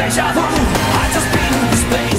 deja vu. I just been in this place.